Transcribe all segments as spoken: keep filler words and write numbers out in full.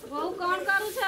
ବୋଉ କଣ କରୁଛ?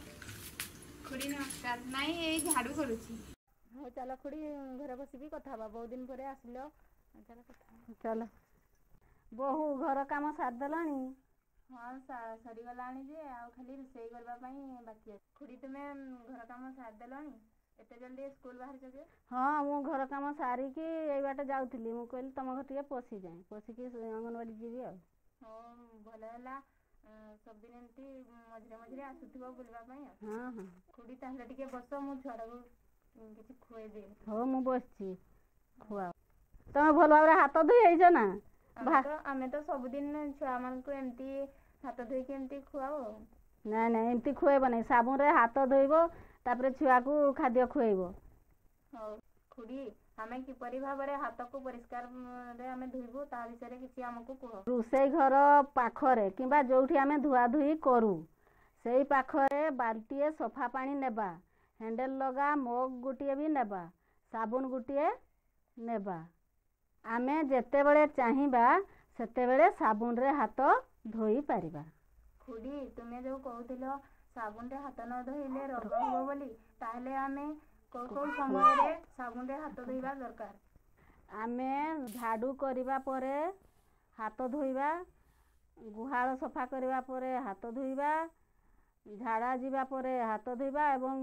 ଖୁଡି ନମସ୍କାର। ନାଇଁ ଏଇ ଝାଡୁ କରୁଛି। ହଉ ଚାଲ ଖୁଡି ଘରେ ବସିକି କଥା ହବା। ବହୁତ ଦିନ ପରେ ଆସିଲ, ଚାଲ କଥା ଚାଲ। ବୋହୂ ଘର କାମ ସାରିଦେଲାଣି? ହଁ ସରିଗଲାଣି ଯେ ଆଉ ଖାଲି ରୋଷେଇ କରିବା ପାଇଁ ବାକି ଅଛି। ଖୁଡି ତୁମେ ଘର କାମ ସାରିଦେଲଣି? ଏତେ ଜଲ୍ଦି ସ୍କୁଲ ବାହାରିଛ ଯେ? ହଁ ମୁଁ ଘର କାମ ସାରିକି ଏଇ ବାଟେ ଯାଉଥିଲି। ମୁଁ କହିଲି ତମ ଘର ଟିକେ ପଶିଯାଏ, ପଶିକି ଅଙ୍ଗନବାଡି ଯିବି ଆଉ। ହଉ ଭଲ ହେଲା। ସବୁଦିନ ଏମିତି ମଝିରେ ମଝିରେ ଆସୁଥିବ ବୁଲିବା ପାଇଁ ଆଉ। ହଁ ହଁ। ଖୁଡି ତାହେଲେ ଟିକେ ବସ, ମୁଁ ଛୁଆଟାକୁ କିଛି ଖୁଆଇଦିଏ। ହଉ ମୁଁ ବସିଛି, ଖୁଆଅ। ତମେ ଭଲ ଭାବରେ ହାତ ଧୋଇ ହେଇଛ ନା? ଆମେ ତ ଆମେ ତ ସବୁଦିନ ଛୁଆ ମାନଙ୍କୁ ଏମିତି ହାତ ଧୋଇକି ଏମିତି ଖୁଆଉ ଆଉ। ନାଇଁ ନାଇଁ ଏମିତି ଖୁଆଇବ ନାଇଁ, ସାବୁନରେ ହାତ ଧୋଇବ ତାପରେ ଛୁଆକୁ ଖାଦ୍ୟ ଖୁଆଇବ। ହଉ ଖୁଡି, ଆମେ କିପରି ଭାବରେ ହାତକୁ ପରିଷ୍କାରରେ ଆମେ ଧୋଇବୁ ତା ବିଷୟରେ କିଛି ଆମକୁ କୁହ। ରୋଷେଇ ଘର ପାଖରେ କିମ୍ବା ଯୋଉଠି ଆମେ ଧୁଆ ଧୁଇ କରୁ ସେଇ ପାଖରେ ବାଲ୍ଟିଏ ସଫା ପାଣି ନେବା, ହ୍ୟାଣ୍ଡେଲ ଲଗା ମଗ ଗୋଟିଏ ବି ନେବା, ସାବୁନ ଗୋଟିଏ ନେବା। ଆମେ ଯେତେବେଳେ ଚାହିଁବା ସେତେବେଳେ ସାବୁନରେ ହାତ ଧୋଇ ପାରିବା। ଖୁଡି ତୁମେ ଯୋଉ କହୁଥିଲ ସାବୁନରେ ହାତ ନ ଧୋଇଲେ ରୋଗ ହବ ବୋଲି, ତାହେଲେ ଆମେ କୋଉ କୋଉ ସମୟରେ ସାବୁନରେ ହାତ ଧୋଇବା ଦରକାର? ଆମେ ଝାଡୁ କରିବା ପରେ ହାତ ଧୋଇବା, ଗୁହାଳ ସଫା କରିବା ପରେ ହାତ ଧୋଇବା, ଝାଡ଼ା ଯିବା ପରେ ହାତ ଧୋଇବା ଏବଂ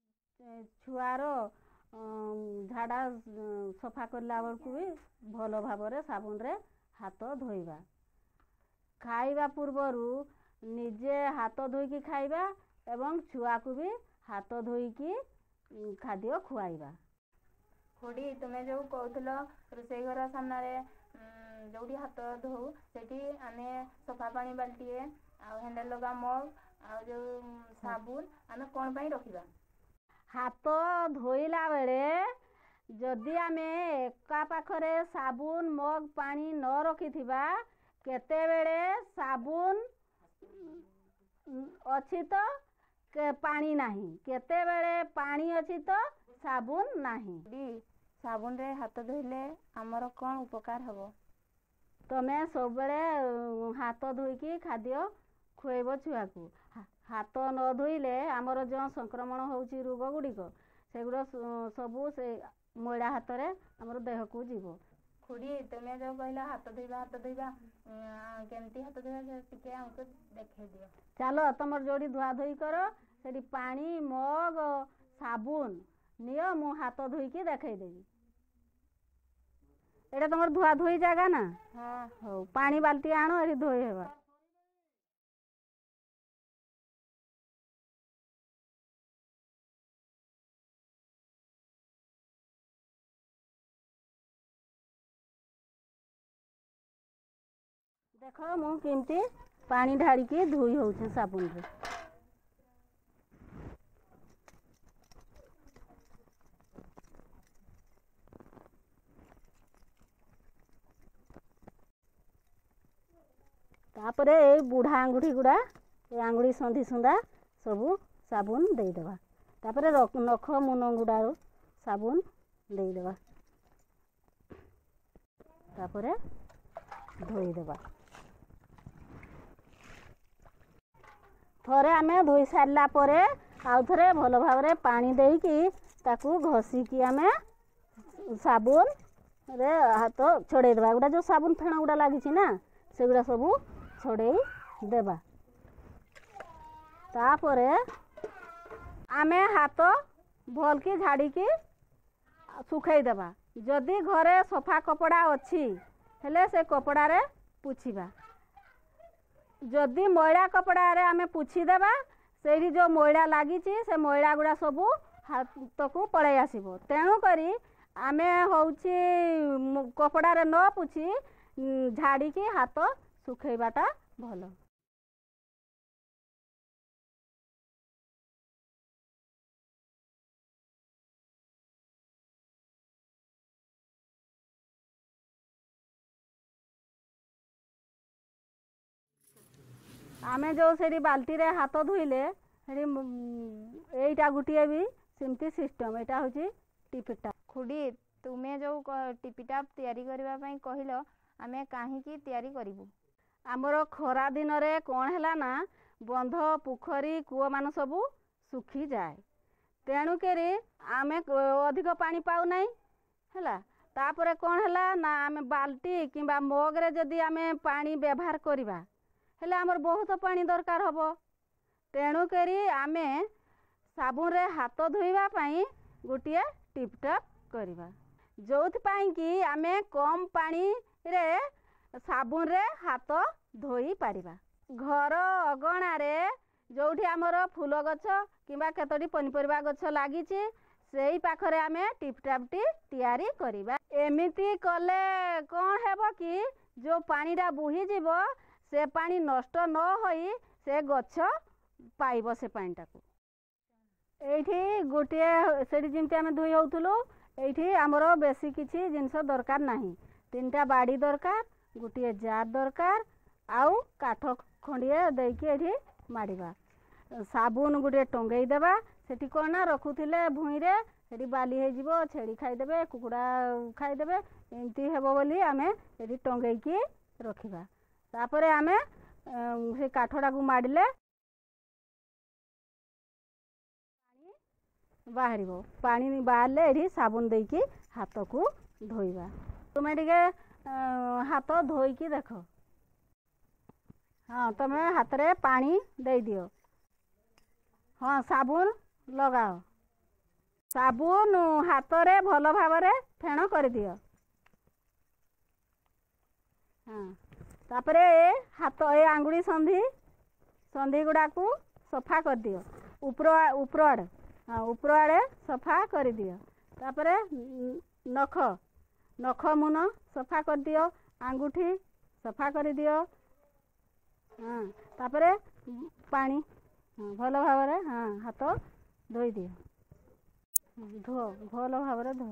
ଛୁଆର ଝାଡ଼ା ସଫା କଲା ବେଳକୁ ବି ଭଲ ଭାବରେ ସାବୁନରେ ହାତ ଧୋଇବା। ଖାଇବା ପୂର୍ବରୁ ନିଜେ ହାତ ଧୋଇକି ଖାଇବା ଏବଂ ଛୁଆକୁ ବି ହାତ ଧୋଇକି ଖାଦ୍ୟ ଖୁଆଇବା। ଖୁଡି ତୁମେ ଯୋଉ କହୁଥିଲ ରୋଷେଇ ଘର ସାମ୍ନାରେ ଯୋଉଠି ହାତ ଧୋଉ ସେଠି ଆମେ ସଫା ପାଣି ବାଲ୍ଟିଏ ଆଉ ହ୍ୟାଣ୍ଡେଲ ଲଗା ମଗ ଆଉ ଯୋଉ ସାବୁନ ଆମେ କଣ ପାଇଁ ରଖିବା? ହାତ ଧୋଇଲା ବେଳେ ଯଦି ଆମେ ଏକା ପାଖରେ ସାବୁନ ମଗ ପାଣି ନ ରଖିଥିବା, କେତେବେଳେ ସାବୁନ ଅଛି ତ ପାଣି ନାହିଁ, କେତେବେଳେ ପାଣି ଅଛି ତ ସାବୁନ ନାହିଁ। ସାବୁନରେ ହାତ ଧୋଇଲେ ଆମର କଣ ଉପକାର ହବ? ତମେ ସବୁବେଳେ ହାତ ଧୋଇକି ଖାଦ୍ୟ ଖୁଆଇବ ଛୁଆକୁ। ହାତ ନ ଧୋଇଲେ ଆମର ଯେଉଁ ସଂକ୍ରମଣ ହେଉଛି ରୋଗ ଗୁଡ଼ିକ, ସେଗୁଡ଼ା ସବୁ ସେ ମଇଳା ହାତରେ ଆମର ଦେହକୁ ଯିବ। ଖୁଡି ତୁମେ ଯୋଉ କହିଲ ହାତ ଧୋଇବା ହାତ ଧୋଇବା କେମିତି ହାତ ଧୋଇବା ଟିକେ ଆମକୁ ଦେଖେଇ ଦିଅ। ଚାଲ ତମର ଯୋଉଠି ଧୁଆ ଧୋଇ କର ସେଠି ପାଣି ମଗ ସାବୁନ ନିଅ, ମୁଁ ହାତ ଧୋଇକି ଦେଖେଇଦେବି। ଏଇଟା ତମର ଧୁଆ ଧୋଇ ଜାଗା ନା? ହଁ। ହଉ ପାଣି ବାଲ୍ଟି ଆଣ, ଏଠି ଧୋଇ ହେବା। ଦେଖ ମୁଁ କେମିତି ପାଣି ଢାଳିକି ଧୋଇ ହଉଛି ସାବୁନରେ। ତାପରେ ଏଇ ବୁଢା ଆଙ୍ଗୁଠି ଗୁଡା, ଏ ଆଙ୍ଗୁଠି ସନ୍ଧି ସୁନ୍ଦା ସବୁ ସାବୁନ ଦେଇଦେବା। ତାପରେ ନଖ ମୁନ ଗୁଡାରୁ ସାବୁନ ଦେଇଦେବା। ତାପରେ ଧୋଇଦେବା। ଥରେ ଆମେ ଧୋଇ ସାରିଲା ପରେ ଆଉ ଥରେ ଭଲ ଭାବରେ ପାଣି ଦେଇକି ତାକୁ ଘଷିକି ଆମେ ସାବୁନରେ ହାତ ଛଡେଇ ଦେବା। ଗୁଡ଼ା ଯୋଉ ସାବୁନ ଫେଣ ଗୁଡା ଲାଗିଛି ନା, ସେଗୁଡ଼ା ସବୁ ଛଡେଇ ଦେବା। ତାପରେ ଆମେ ହାତ ଭଲକି ଝାଡ଼ିକି ଶୁଖେଇଦେବା। ଯଦି ଘରେ ସଫା କପଡ଼ା ଅଛି ହେଲେ ସେ କପଡ଼ାରେ ପୋଛିବା। ଯଦି ମଇଳା କପଡ଼ାରେ ଆମେ ପୋଛିଦେବା, ସେଇଠି ଯେଉଁ ମଇଳା ଲାଗିଛି ସେ ମଇଳା ଗୁଡ଼ା ସବୁ ହାତକୁ ପଳେଇ ଆସିବ। ତେଣୁକରି ଆମେ ହେଉଛି କପଡ଼ାରେ ନ ପୋଛି ଝାଡ଼ିକି ହାତ ଶୁଖେଇବାଟା ଭଲ। ଆମେ ଯେଉଁ ସେଠି ବାଲ୍ଟିରେ ହାତ ଧୋଇଲେ ସେଠି ଏଇଟା ଗୋଟିଏ ବି ସେମିତି ସିଷ୍ଟମ। ଏଇଟା ହେଉଛି ଟିପିଟା। ଖୁଡି ତୁମେ ଯେଉଁ ଟିପିଟା ତିଆରି କରିବା ପାଇଁ କହିଲ, ଆମେ କାହିଁକି ତିଆରି କରିବୁ? ଆମର ଖରା ଦିନରେ କ'ଣ ହେଲା ନା, ବନ୍ଧ ପୋଖରୀ କୂଅମାନ ସବୁ ଶୁଖିଯାଏ। ତେଣୁକରି ଆମେ ଅଧିକ ପାଣି ପାଉନାହିଁ ହେଲା। ତାପରେ କ'ଣ ହେଲା ନା ଆମେ ବାଲ୍ଟି କିମ୍ବା ମଗ୍ରେ ଯଦି ଆମେ ପାଣି ବ୍ୟବହାର କରିବା ହେଲେ ଆମର ବହୁତ ପାଣି ଦରକାର ହେବ। ତେଣୁକରି ଆମେ ସାବୁନରେ ହାତ ଧୋଇବା ପାଇଁ ଗୋଟିଏ ଟିପ୍ଟପ୍ କରିବା, ଯେଉଁଥିପାଇଁ କି ଆମେ କମ୍ ପାଣିରେ ସାବୁନରେ ହାତ ଧୋଇ ପାରିବା। ଘର ଅଗଣାରେ ଯେଉଁଠି ଆମର ଫୁଲ ଗଛ କିମ୍ବା କେତୋଟି ପନିପରିବା ଗଛ ଲାଗିଛି ସେଇ ପାଖରେ ଆମେ ଟିପ୍ଟପ୍ଟି ତିଆରି କରିବା। ଏମିତି କଲେ କ'ଣ ହେବ କି ଯେଉଁ ପାଣିଟା ବୋହିଯିବ ସେ ପାଣି ନଷ୍ଟ ନ ହୋଇ ସେ ଗଛ ପାଇବ ସେ ପାଣିଟାକୁ। ଏଇଠି ଗୋଟିଏ ସେଠି ଯେମିତି ଆମେ ଧୋଇ ହେଉଥିଲୁ ଏଇଠି ଆମର ବେଶୀ କିଛି ଜିନିଷ ଦରକାର ନାହିଁ। ତିନିଟା ବାଡ଼ି ଦରକାର, ଗୋଟିଏ ଜାର୍ ଦରକାର, ଆଉ କାଠ ଖଣ୍ଡିଏ ଦେଇକି ଏଠି ମାଡ଼ିବା। ସାବୁନ ଗୋଟିଏ ଟଙ୍ଗେଇ ଦେବା। ସେଠି କ'ଣ ନା ରଖୁଥିଲେ ଭୁଇଁରେ, ସେଠି ବାଲି ହେଇଯିବ, ଛେଳି ଖାଇଦେବେ, କୁକୁଡ଼ା ଖାଇଦେବେ, ଏମିତି ହେବ ବୋଲି ଆମେ ଏଠି ଟଙ୍ଗେଇକି ରଖିବା। ତାପରେ ଆମେ ସେ କାଠଟାକୁ ମାଡ଼ିଲେ ପାଣି ବାହାରିବ। ପାଣି ବାହାରିଲେ ଏଠି ସାବୁନ ଦେଇକି ହାତକୁ ଧୋଇବା। ତୁମେ ଟିକେ ହାତ ଧୋଇକି ଦେଖ। ହଁ, ତୁମେ ହାତରେ ପାଣି ଦେଇଦିଅ। ହଁ, ସାବୁନ ଲଗାଅ। ସାବୁନ ହାତରେ ଭଲ ଭାବରେ ଫେଣ କରିଦିଅ। ହଁ, ତାପରେ ଏ ହାତ ଏ ଆଙ୍ଗୁଳି ସନ୍ଧି ସନ୍ଧି ଗୁଡ଼ାକୁ ସଫା କରିଦିଅ। ଉପର ଉପର ଆଡ଼େ ହଁ ଉପର ଆଡ଼େ ସଫା କରିଦିଅ। ତାପରେ ନଖ ନଖ ମୁନ ସଫା କରିଦିଅ। ଆଙ୍ଗୁଠି ସଫା କରିଦିଅ। ହଁ, ତାପରେ ପାଣି ହଁ ଭଲ ଭାବରେ ହଁ ହାତ ଧୋଇଦିଅ। ଧୁଅ ଭଲ ଭାବରେ ଧୁଅ।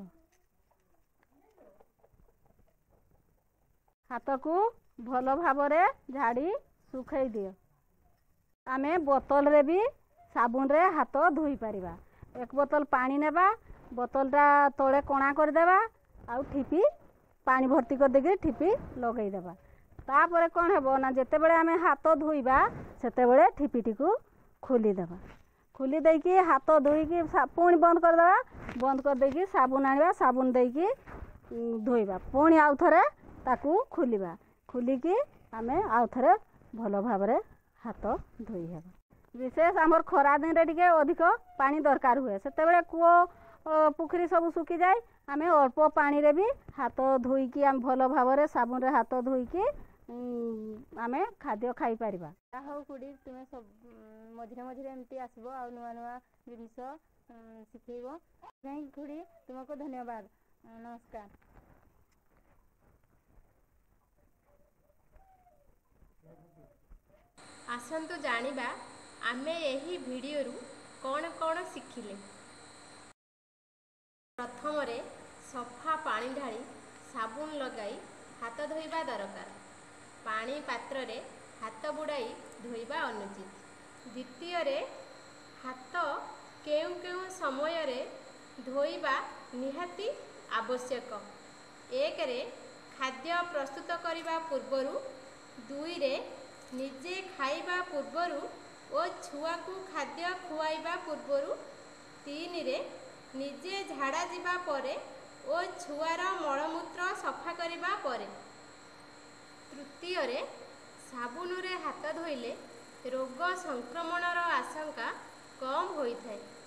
ହାତକୁ ଭଲ ଭାବରେ ଝାଡ଼ି ଶୁଖେଇ ଦିଅ। ଆମେ ବୋତଲରେ ବି ସାବୁନରେ ହାତ ଧୋଇ ପାରିବା। ଏକ ବୋତଲ ପାଣି ନେବା, ବୋତଲଟା ତଳେ କଣା କରିଦେବା, ଆଉ ଠିପି ପାଣି ଭର୍ତ୍ତି କରିଦେଇକି ଠିପି ଲଗେଇଦେବା। ତାପରେ କ'ଣ ହେବ ନା ଯେତେବେଳେ ଆମେ ହାତ ଧୋଇବା ସେତେବେଳେ ଠିପିଟିକୁ ଖୋଲିଦେବା। ଖୋଲି ଦେଇକି ହାତ ଧୋଇକି ପୁଣି ବନ୍ଦ କରିଦେବା। ବନ୍ଦ କରିଦେଇକି ସାବୁନ ଆଣିବା, ସାବୁନ ଦେଇକି ଧୋଇବା। ପୁଣି ଆଉ ଥରେ ତାକୁ ଖୋଲିବା। ଖୋଲିକି ଆମେ ଆଉ ଥରେ ଭଲ ଭାବରେ ହାତ ଧୋଇ ହେବା। ବିଶେଷ ଆମର ଖରା ଦିନରେ ଟିକେ ଅଧିକ ପାଣି ଦରକାର ହୁଏ। ସେତେବେଳେ କୂଅ ପୋଖରୀ ସବୁ ଶୁଖିଯାଏ। ଆମେ ଅଳ୍ପ ପାଣିରେ ବି ହାତ ଧୋଇକି ଆମେ ଭଲ ଭାବରେ ସାବୁନରେ ହାତ ଧୋଇକି ଆମେ ଖାଦ୍ୟ ଖାଇପାରିବା। ଯାହା ହଉ ଖୁଡ଼ି, ତୁମେ ସବୁ ମଝିରେ ମଝିରେ ଏମିତି ଆସିବ ଆଉ ନୂଆ ନୂଆ ଜିନିଷ ଶିଖେଇବ। ସେଥିପାଇଁ ଖୁଡ଼ି ତୁମକୁ ଧନ୍ୟବାଦ। ନମସ୍କାର। ଆସନ୍ତୁ ଜାଣିବା ଆମେ ଏହି ଭିଡ଼ିଓରୁ କ'ଣ କ'ଣ ଶିଖିଲେ। ପ୍ରଥମରେ ସଫା ପାଣି ଢାଳି ସାବୁନ ଲଗାଇ ହାତ ଧୋଇବା ଦରକାର। ପାଣି ପାତ୍ରରେ ହାତ ବୁଡ଼ାଇ ଧୋଇବା ଅନୁଚିତ। ଦ୍ୱିତୀୟରେ ହାତ କେଉଁ କେଉଁ ସମୟରେ ଧୋଇବା ନିହାତି ଆବଶ୍ୟକ। ଏକରେ ଖାଦ୍ୟ ପ୍ରସ୍ତୁତ କରିବା ପୂର୍ବରୁ, ଦୁଇରେ ନିଜେ ଖାଇବା ପୂର୍ବରୁ ଓ ଛୁଆକୁ ଖାଦ୍ୟ ଖୁଆଇବା ପୂର୍ବରୁ, ତିନିରେ ନିଜେ ଝାଡ଼ା ଯିବା ପରେ ଓ ଛୁଆର ମଳମୂତ୍ର ସଫା କରିବା ପରେ, ତୃତୀୟରେ ସାବୁନରେ ହାତ ଧୋଇଲେ ରୋଗ ସଂକ୍ରମଣର ଆଶଙ୍କା କମ୍ ହୋଇଥାଏ।